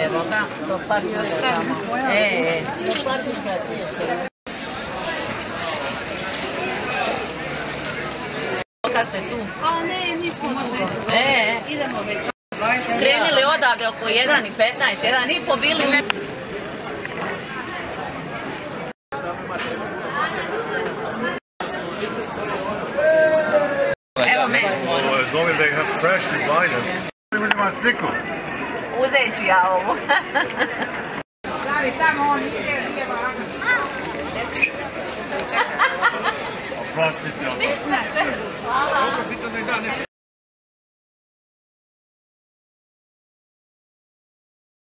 Evo ga, do parkinga tamo. Do parkinga je. Kad ste tu? A ne, nismo dugo. Idemo već. Krenili odavde oko 1:15, 1:30 bili. Evo me. As long as they have fresh, you buy them. Uzeti ima sliku. Uzet ću ja ovu. Oprostite. Hvala.